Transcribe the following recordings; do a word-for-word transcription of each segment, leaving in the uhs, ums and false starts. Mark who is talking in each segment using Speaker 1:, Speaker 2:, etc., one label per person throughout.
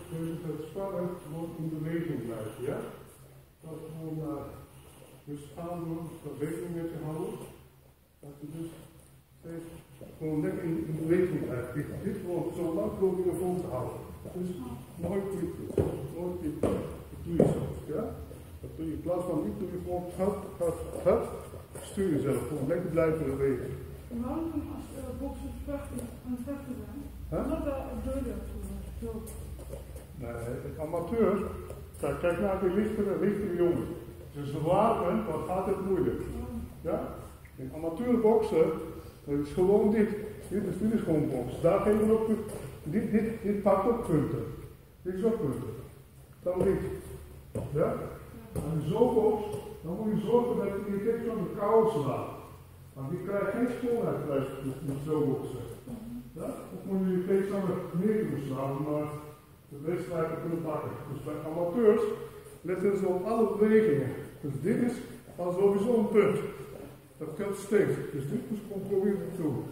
Speaker 1: dus het spannen gewoon in beweging blijven, ja? Dat gewoon uh, dus aandoen, dat rekening met je houden. Dat je dus steeds gewoon lekker in, in beweging blijft. Dit, dit gewoon zo lang proberen vol te houden. Dus nooit dit, nooit dit, dat doe je zo, ja? Dat doe je in plaats van dit doe je gewoon hap, hap, hap. Stuur jezelf gewoon lekker blijven bewegen.
Speaker 2: En waarom als de boxers vechten aan het vechten zijn?
Speaker 1: Huh?
Speaker 2: Wat doe je dat?
Speaker 1: Nee, het amateur, kijk, kijk naar de lichtere, lichtere jongens. Als je zwaar bent, dan gaat het moeilijk. Ja? In amateurboksen, dat is gewoon dit. Dit is, dit is gewoon boksen. Daar geven we ook, dit, dit, dit pakt ook punten. Dit is ook punten. Dan dit. Ja? Als je zo bokst, dan moet je zorgen dat je niet echt van de kou slaat. Want die krijgt geen schoonheidsprijs met zo boksen. Ja? Of moet je je tegenstander neer kunnen slaan, maar de wedstrijden kunnen pakken. Dus bij amateurs letten ze op alle bewegingen. Dus dit is al sowieso een punt. Dat telt steeds. Dus dit moet je gewoon proberen te doen.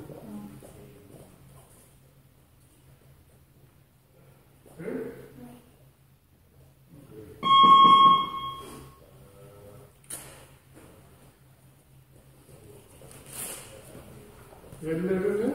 Speaker 1: Oké? Okay? Ellerini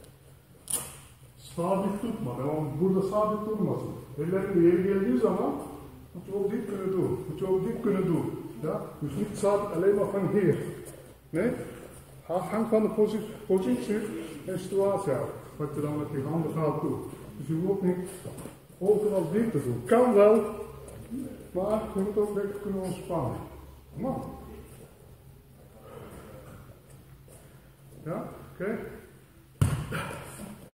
Speaker 1: sabit tutma. Ama burada sabit durmasın. Ellerini yeri geldiği zaman moet je ook dit kunnen doen. Moet je ook dit kunnen doen. Ja? Dus niet sabit alleen maar van hier. Nee? Hang van de positie, positie en situatie af. Wat je dan met die handen gaat doen. Dus je moet niet overal dit te doen. Kan wel, maar je moet ook lekker kunnen ontspannen. Kom maar. Ja? Oké? Okay.